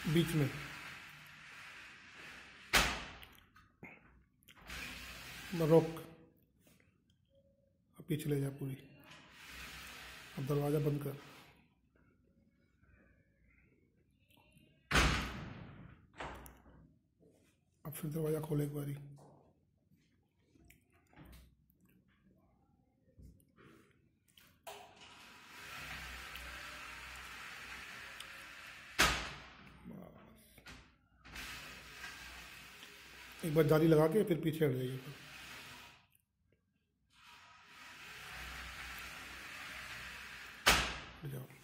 बीच में रोक, अब पीछे ले जा पूरी। अब दरवाज़ा बंद कर। अब फिर दरवाज़ा खोले एक बारी। एक बार जाली लगा के फिर पीछे हट जाइए। हट जाओ।